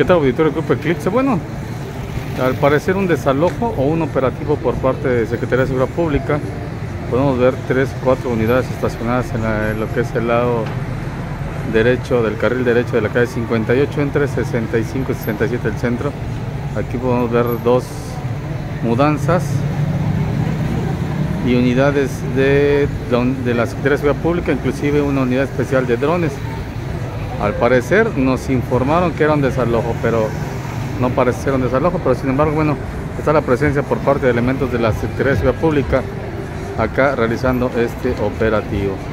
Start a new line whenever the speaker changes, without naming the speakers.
¿Qué tal, auditorio del Grupo Eclipse? Bueno, al parecer un desalojo o un operativo por parte de Secretaría de Seguridad Pública. Podemos ver 3 o 4 unidades estacionadas en lo que es el lado derecho del carril derecho de la calle 58 entre 65 y 67 del centro. Aquí podemos ver 2 mudanzas y unidades de la Secretaría de Seguridad Pública, inclusive una unidad especial de drones. Al parecer nos informaron que era un desalojo, pero no parece ser un desalojo, pero sin embargo, bueno, está la presencia por parte de elementos de la Secretaría de Seguridad Pública acá realizando este operativo.